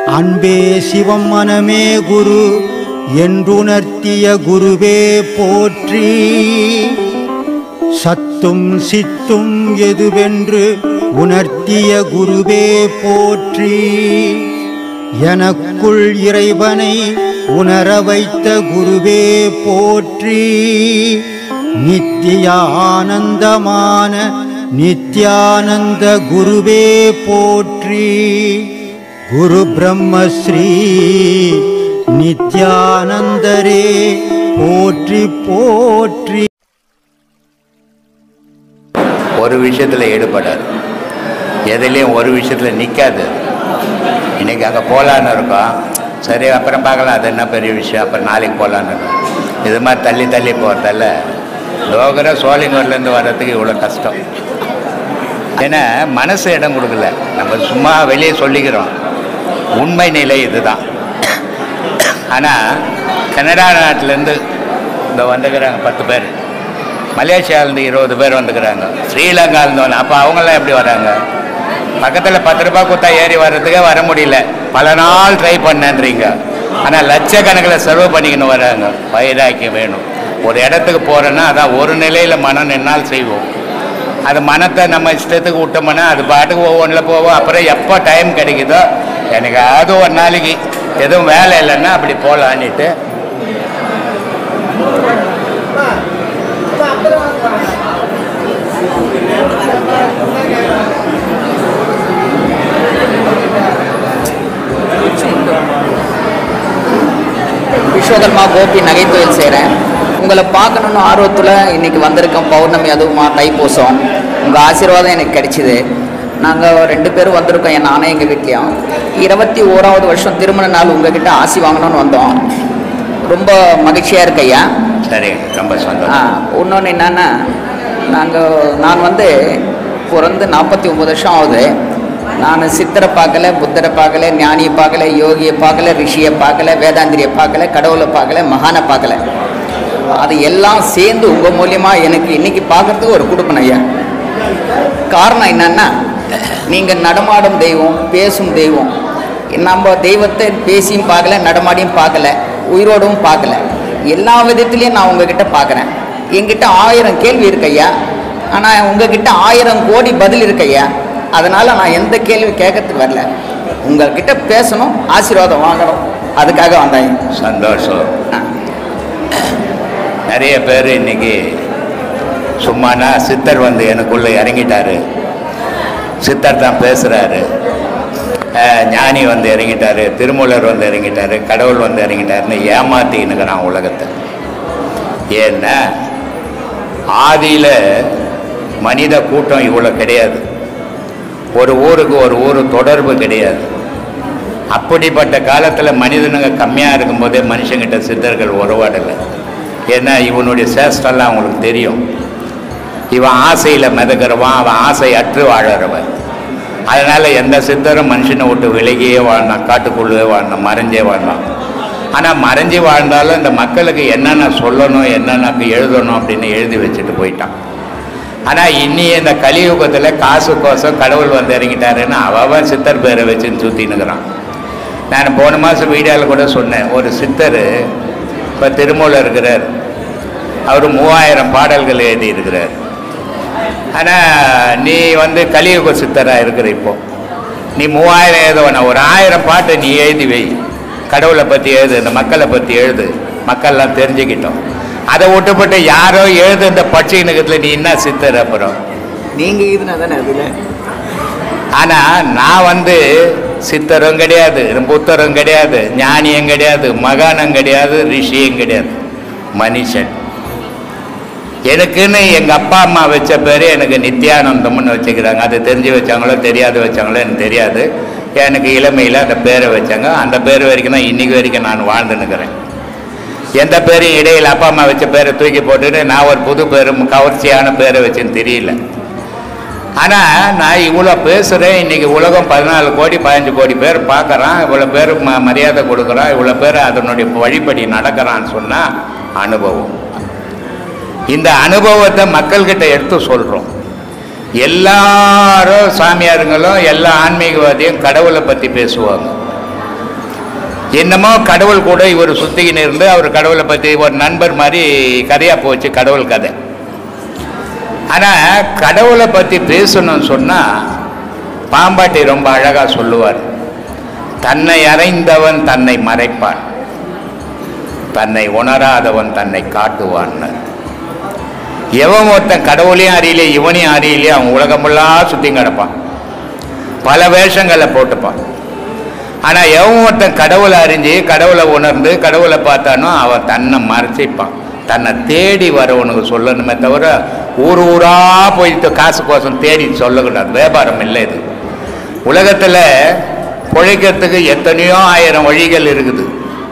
அன்பே சிவம் மனமே குரு என்றுணர்த்திய குருவே போற்றி. சத்தும் சித்தும் எதுவென்று உணர்த்திய குருவே போற்றி. எனக்குள் இறைவனை உணர வைத்த குருவே போற்றி. நித்திய ஆனந்தமான நித்யானந்த குருவே போற்றி. குரு பிரம்மஸ்ரீ நித்யானந்தரே போற்றி போற்றி. ஒரு விஷயத்தில் ஈடுபடாது, எதுலேயும் ஒரு விஷயத்தில் நிற்காது. இன்றைக்கி அங்கே போகலான்னு இருக்கோம், சரி அப்புறம் பார்க்கலாம், அது என்ன பெரிய விஷயம், அப்புறம் நாளைக்கு போகலான்னு இருக்கோம். இது மாதிரி தள்ளி தள்ளி போகிறதால லோகர சோழிங்கூர்லேருந்து வர்றதுக்கு இவ்வளோ கஷ்டம். ஏன்னா மனசு இடம் கொடுக்கல, நம்ம சும்மா வெளியே சொல்லிக்கிறோம், உண்மை நிலை இதுதான். ஆனால் கனடா நாட்டிலேருந்து இந்த வந்துக்கிறாங்க 10 பேர், மலேசியாவிலேருந்து 20 பேர் வந்துக்கிறாங்க, ஸ்ரீலங்காவிலேருந்து வந்து. அப்போ அவங்களாம் எப்படி வராங்க? பக்கத்தில் 10 ரூபா கொடுத்தா ஏறி வர்றதுக்கே வர முடியல, பல நாள் ட்ரை பண்ணேன்றீங்க. ஆனால் லட்சக்கணக்கில் செலவு பண்ணிக்கணும் வராங்க. வைராக்கியம் வேணும். ஒரு இடத்துக்கு போகிறோன்னா அதான் ஒரு நிலையில் மனம் நின்னால் செய்வோம். அது மனத்தை நம்ம இஷ்டத்துக்கு விட்டோம்னா அது பாட்டுக்கு ஒவ்வொன்றில் போவோம். அப்புறம் எப்போ டைம் கிடைக்குதோ, எனக்கு அது ஒரு நாளைக்கு எதுவும் வேலை இல்லைன்னா அப்படி போகலான்ட்டு விஸ்வகர்மா கோபி நகைத்தொழில் செய்கிறேன். உங்களை பார்க்கணுன்னு ஆர்வத்தில் இன்றைக்கி வந்திருக்கோம். பௌர்ணமி அதுவுமா தைப்பூசம். உங்கள் ஆசீர்வாதம் எனக்கு கிடைச்சிது. நாங்கள் 2 பேரும் வந்திருக்கோம், நானே எங்கள் வீட்லேயும். 21வது வருஷம் திருமண நாள் உங்ககிட்ட ஆசி வாங்கணும்னு வந்தோம். ரொம்ப மகிழ்ச்சியாக இருக்கு ஐயா. சரி, ரொம்ப சந்தோஷம். இன்னொன்று என்னென்னா, நான் வந்து பிறந்து 49 வருஷம் ஆகுது. நான் சித்தரை பார்க்கல, புத்தரை பார்க்கல, ஞானியை பார்க்கல, யோகியை பார்க்கல, ரிஷியை பார்க்கல, வேதாந்திரியை பார்க்கல, கடவுளை பார்க்கல, மகானை பார்க்கல. அது எல்லாம் சேர்ந்து உங்கள் மூலியமாக எனக்கு இன்றைக்கி பார்க்குறதுக்கு ஒரு கொடுக்கணும் ஐயா. காரணம் என்னன்னா, நீங்கள் நடமாடும் தெய்வம், பேசும் தெய்வம். நம்ம தெய்வத்தை பேசியும் பார்க்கல, நடமாடியும் பார்க்கல, உயிரோடும் பார்க்கல. எல்லா விதத்துலேயும் நான் உங்ககிட்ட பார்க்குறேன். என்கிட்ட 1000 கேள்வி இருக்கையா, ஆனால் உங்ககிட்ட 1000 கோடி பதில் இருக்கையா. அதனால் நான் எந்த கேள்வி கேட்கறதுக்கு வரல, உங்கள்கிட்ட பேசணும், ஆசீர்வாதம் வாங்கணும், அதுக்காக வந்தாங்க. சந்தோஷம். நிறைய பேர் இன்னைக்கு சும்மானா சித்தர் வந்து எனக்குள்ளே இறங்கிட்டாரு, சித்தர் தான் பேசுகிறாரு, ஞானி வந்து இறங்கிட்டாரு, திருமூலர் வந்து இறங்கிட்டாரு, கடவுள் வந்து இறங்கிட்டாருன்னு ஏமாத்தின்னுக்கிறான் உலகத்தை. ஏன்னா ஆதியில் மனித கூட்டம் இவ்வளோ கிடையாது, ஒரு ஊருக்கு ஒரு ஊர் தொடர்பு கிடையாது. அப்படிப்பட்ட காலத்தில் மனிதனுங்க கம்மியாக இருக்கும்போதே மனுஷங்கிட்ட சித்தர்கள் உறவாடலை. ஏன்னா இவனுடைய சேஷ்டெல்லாம் அவங்களுக்கு தெரியும். இவன் ஆசையில் மிதக்கிறவன், அவன் ஆசை அற்று வாழறவன். அதனால் எந்த சித்தரும் மனுஷனை விட்டு விலகியே வாழ்ந்தான், காட்டுக்குள்ளே வாழ்ந்தான், மறைஞ்சே வாழ்ந்தான். ஆனால் மறைஞ்சி வாழ்ந்தாலும் இந்த மக்களுக்கு என்னென்ன சொல்லணும், என்னென்ன எழுதணும் அப்படின்னு எழுதி வச்சுட்டு போயிட்டான். ஆனால் இன்னி இந்த கலியுகத்தில் காசுக்கோசம் கடவுள் வந்து இறங்கிட்டாருன்னு அவன் சித்தர் பேரை வச்சுன்னு சுற்றினுக்கிறான். நான் போன மாதம் வீடியோவில் கூட சொன்னேன், ஒரு சித்தர் இப்போ திருமூலர் இருக்கிறார், அவர் 3000 பாடல்கள் எழுதியிருக்கிறார். ஆனால் நீ வந்து கலியுக சித்தராக இருக்கிற, இப்போ நீ 3000 எழுதுவன, ஒரு 1000 பாட்டு நீ எழுதி வை, கடவுளை பற்றி எழுது, இந்த மக்களை பற்றி எழுது, மக்கள்லாம் தெரிஞ்சுக்கிட்டோம். அதை விட்டுப்பட்டு யாரோ எழுது இந்த பட்சினகத்தில் நீ என்ன சித்தர்? அப்புறம் நீங்கள் இதுனா தானே அதில். ஆனால் நான் வந்து சித்தரும் கிடையாது, புத்தரும் கிடையாது, ஞானியும் கிடையாது, மகானும் கிடையாது, ரிஷியும் கிடையாது, மனுஷன். எனக்குன்னு எங்கள் அப்பா அம்மா வச்ச பேர் எனக்கு நித்யானந்தம்னு வச்சுக்கிறாங்க. அது தெரிஞ்சு வச்சாங்களோ தெரியாது வச்சாங்களோ எனக்கு தெரியாது. எனக்கு இளமையில் அந்த பேரை வச்சாங்க. அந்த பேர் வரைக்கும் தான் இன்றைக்கி வரைக்கும் நான் வாழ்ந்துன்னுக்கிறேன். எந்த பேரும் இடையில் அப்பா அம்மா வச்ச பேரை தூக்கி போட்டுட்டு நான் ஒரு புது பேர், கவர்ச்சியான பேரை வச்சுன்னு தெரியல. ஆனால் நான் இவ்வளோ பேசுகிறேன். இன்றைக்கி உலகம் 14 கோடி 15 கோடி பேர் பார்க்குறான், இவ்வளோ பேர் மரியாதை கொடுக்குறான், இவ்வளோ பேர் அதனுடைய வழிபடி நடக்கிறான்னு சொன்னால் அனுபவம். இந்த அனுபவத்தை மக்கள்கிட்ட எடுத்து சொல்கிறோம். எல்லாரும் சாமியாருங்களும் எல்லா ஆன்மீகவாதியும் கடவுளை பற்றி பேசுவாங்க. என்னமோ கடவுள் கூட இவர் சுத்திக்கின்னு இருந்து அவர் கடவுளை பற்றி ஒரு நண்பர் மாதிரி கதையாக போச்சு கடவுள் கதை. ஆனால் கடவுளை பற்றி பேசணும்னு சொன்னால் பாம்பாட்டி ரொம்ப அழகாக சொல்லுவார். தன்னை அறைந்தவன் தன்னை மறைப்பான், தன்னை உணராதவன் தன்னை காட்டுவான். எவன் ஒருத்தன் கடவுளையும் அறியலையே இவனையும் அறியலையே அவன் உலகமெல்லாம் சுற்றி கிடப்பான், பல வேஷங்களை போட்டுப்பான். ஆனால் எவன் ஒருத்தன் கடவுளை அறிஞ்சு கடவுளை உணர்ந்து கடவுளை பார்த்தானோ அவன் தன்னை மறைச்சிப்பான். தன்னை தேடி வரவனுக்கு சொல்லணுமே தவிர ஊர் ஊராக போயிட்டு காசு கோசம் தேடி சொல்லக்கூடாது. வியாபாரம் இல்லை இது. உலகத்தில் பிழைக்கிறதுக்கு எத்தனையோ ஆயிரம் வழிகள் இருக்குது.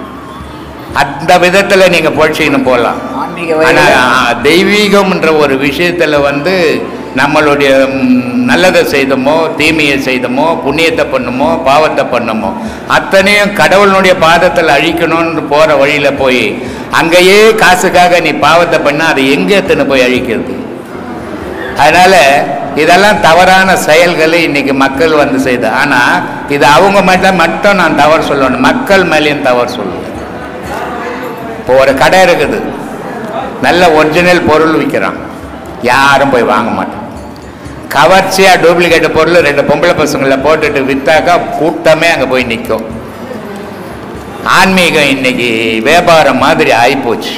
அந்த விதத்தில் நீங்கள் பொழைச்சின்னு போகலாம். ஆனால் தெய்வீகம்ன்ற ஒரு விஷயத்தில் நம்மளுடைய நல்லதை செய்தோமோ தீமையை செய்தோமோ புண்ணியத்தை பண்ணுமோ பாவத்தை பண்ணுமோ அத்தனையும் கடவுளுடைய பாதத்தில் அழிக்கணும்னு போகிற வழியில் போய் அங்கேயே காசுக்காக நீ பாவத்தை பண்ணால் அதை எங்கே எத்தனை போய் அழிக்கிறது? அதனால் இதெல்லாம் தவறான செயல்களை இன்றைக்கி மக்கள் செய்து. ஆனால் இது அவங்க மட்டும் நான் தவறு சொல்லணும், மக்கள் மேலேயும் தவறு சொல்லுவேன். இப்போ ஒரு கடை இருக்குது, நல்ல ஒரிஜினல் பொருள் விற்கிறான், யாரும் போய் வாங்க மாட்டோம். கவர்ச்சியாக டூப்ளிகேட் பொருள் 2 பொம்பளை பசங்களை போட்டுட்டு விற்றாக்கா கூட்டமே அங்கே போய் நிற்கும். ஆன்மீகம் இன்னைக்கு வியாபாரம் மாதிரி ஆகிப்போச்சு.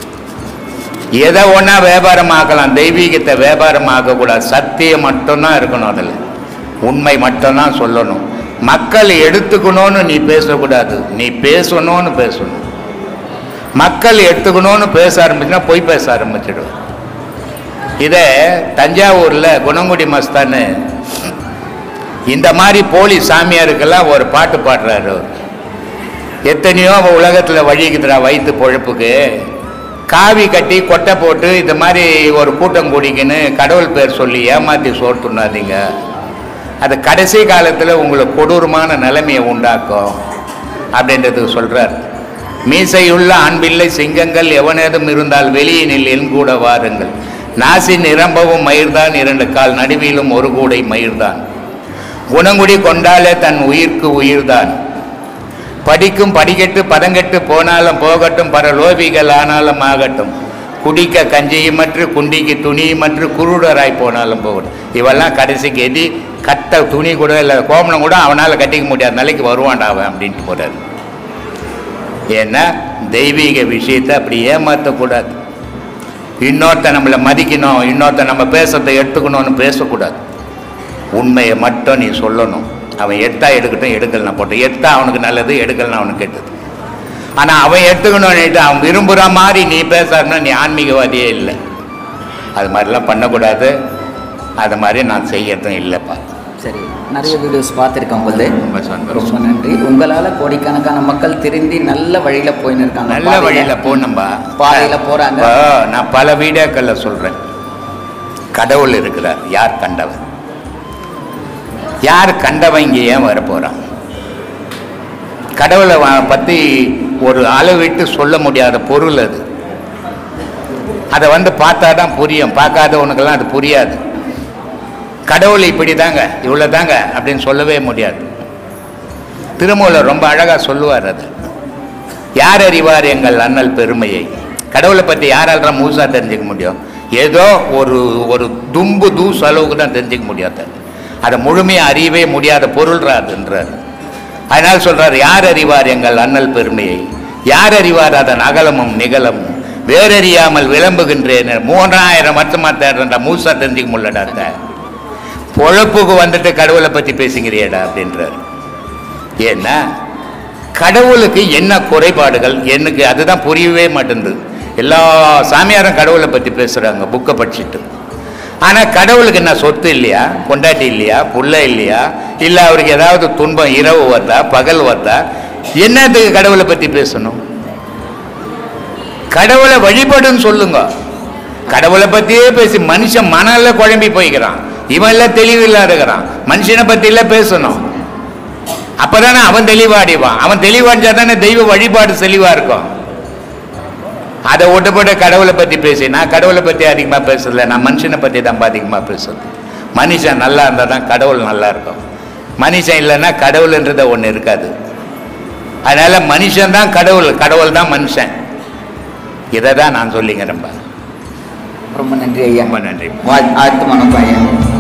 எதை ஒன்றா வியாபாரம் ஆக்கலாம், தெய்வீகத்தை வியாபாரம் ஆக்கக்கூடாது. சத்தியம் மட்டும்தான் இருக்கணும், அதில் உண்மை மட்டும்தான் சொல்லணும். மக்கள் எடுத்துக்கணும்னு நீ பேசக்கூடாது, நீ பேசணும்னு பேசணும். மக்கள் எடுத்துக்கணும்னு பேச ஆரம்பிச்சுன்னா போய் பேச ஆரம்பிச்சிடும். இதை தஞ்சாவூரில் குணங்குடி மஸ்தான்னு இந்த மாதிரி போலி சாமியாருக்கெல்லாம் ஒரு பாட்டு பாடுறாரு. எத்தனையோ உலகத்தில் வழிக்குதுடா வயிற்று பொழப்புக்கு, காவி கட்டி கொட்டை போட்டு இந்த மாதிரி ஒரு கூட்டம் கூடிக்கின்னு கடவுள் பேர் சொல்லி ஏமாற்றி சோர்த்துனாதீங்க. அது கடைசி காலத்தில் உங்களுக்கு கொடூரமான நிலைமையை உண்டாக்கும் அப்படின்றதுக்கு சொல்கிறார். மீசையுள்ள ஆண்பிள்ளை சிங்கங்கள் எவனேதும் இருந்தால் வெளியினில் என் கூட வாருங்கள். நாசி நிரம்பவும் மயிர்தான், 2 கால் நடுவிலும் ஒரு கூடை மயிர்தான். குணங்குடி கொண்டாலே தன் உயிர்க்கு உயிர்தான். படிக்கும் படிக்கட்டு பதங்கெட்டு போனாலும் போகட்டும், பரலோபிகள் ஆனாலும் ஆகட்டும். குடிக்க கஞ்சியுமற்று குண்டிக்கு துணியுமற்று குருடராய் போனாலும் போகட்டும். இவெல்லாம் கடைசிக்கு எதி கட்ட துணி கூட இல்லை, கோமணம் கூட அவனால் கட்டிக்க முடியாத நிலைக்கு வருவான்டா அவன் அப்படின்ட்டு போகிறார். ஏன்னா தெய்வீக விஷயத்தை அப்படி ஏமாற்றக்கூடாது. இன்னொருத்த நம்மளை மதிக்கணும், இன்னொருத்த நம்ம பேசுறதை எடுத்துக்கணும்னு பேசக்கூடாது. உண்மையை மட்டும் நீ சொல்லணும். அவன் எடுத்தா எடுக்கட்டும், எடுக்கலனா போட்டோம். எடுத்தா அவனுக்கு நல்லது, எடுக்கலனா அவனுக்கு கெட்டது. ஆனால் அவன் எடுத்துக்கணும்னுட்டு அவன் விரும்புகிற மாதிரி நீ பேசாருன்னா நீ ஆன்மீகவாதியே இல்லை. அது மாதிரிலாம் பண்ணக்கூடாது. அது மாதிரி நான் செய்யறதும் இல்லைப்பா. சரி, நிறைய வீடியோஸ் பார்த்துருக்கேன் உங்களது, ரொம்ப நன்றி. உங்களால் கோடிக்கணக்கான மக்கள் திரும்பி நல்ல வழியில் போயின்னு இருக்காங்க. நல்ல வழியில் போகணும்பா, பாதையில் போகிறாங்க. நான் பல வீடியோக்களில் சொல்கிறேன், கடவுள் இருக்கிறார். யார் கண்டவன்? யார் கண்டவன் இங்கே ஏன் வரப்போகிறான்? கடவுளை பற்றி ஒரு அளவிட்டு சொல்ல முடியாத பொருள் அது. அதை பார்த்தா தான் புரியும், பார்க்காதவனுக்கெல்லாம் அது புரியாது. கடவுள் இப்படி தாங்க, இவ்வளோ தாங்க அப்படின்னு சொல்லவே முடியாது. திருமூலர் ரொம்ப அழகாக சொல்லுவார். அது யார் அறிவார் எங்கள் அண்ணல் பெருமையை? கடவுளை பற்றி யாரால் தான் முழுசாக தெரிஞ்சிக்க முடியும்? ஏதோ ஒரு தும்பு தூசு அளவுக்கு தான் தெரிஞ்சிக்க முடியாது. அதை முழுமையாக அறியவே முடியாத பொருள்றாதுன்றார். அதனால் சொல்கிறார், யார் அறிவார் எங்கள் அண்ணல் பெருமையை? யார் அறிவார் அதன் அகலமும் நிகழமும்? வேறறியாமல் விளம்புகின்றேன் 3000 வருஷமாக தேடுறா, முழுசாக தெரிஞ்சிக்க முடியலடா. பொழப்புக்கு வந்துட்டு கடவுளை பற்றி பேசுங்கிறியடா அப்படின்றார். ஏன்னா கடவுளுக்கு என்ன குறைபாடுகள் எனக்கு அதுதான் புரியவே மாட்டேங்குது. எல்லா சாமியாரும் கடவுளை பற்றி பேசுகிறாங்க புக்கை படிச்சுட்டு. ஆனால் கடவுளுக்கு என்ன சொத்து இல்லையா, பொண்டாட்டி இல்லையா, புள்ள இல்லையா, இல்லை அவருக்கு ஏதாவது துன்பம் இரவு வருதா பகல் வருதா? என்னத்துக்கு கடவுளை பற்றி பேசணும்? கடவுளை வழிபடுன்னு சொல்லுங்க. கடவுளை பற்றியே பேசி மனுஷன் மணல குழம்பி போய்க்கிறான். இவன் எல்லாம் தெளிவில்லாதுக்கிறான். மனுஷனை பற்றிலாம் பேசணும், அப்போதானே அவன் தெளிவாடிவான். அவன் தெளிவாடிச்சா தானே தெய்வ வழிபாடு தெளிவாக இருக்கும். அதை ஒட்டுப்பட்ட கடவுளை பற்றி பேசி, நான் கடவுளை பற்றி அதிகமாக பேசலை, நான் மனுஷனை பற்றி தான் அதிகமாக பேசுறது. மனுஷன் நல்லா இருந்தால் தான் கடவுள் நல்லா இருக்கும். மனுஷன் இல்லைன்னா கடவுள்ன்றத ஒன்று இருக்காது. அதனால மனுஷன் தான் கடவுள், கடவுள் தான் மனுஷன். இதை தான் நான் சொல்லிக்கிறேன். ரொம்ப நன்றி ஐயா. ரொம்ப நன்றி. ஆழ்த்து வணக்கம் ஐயா.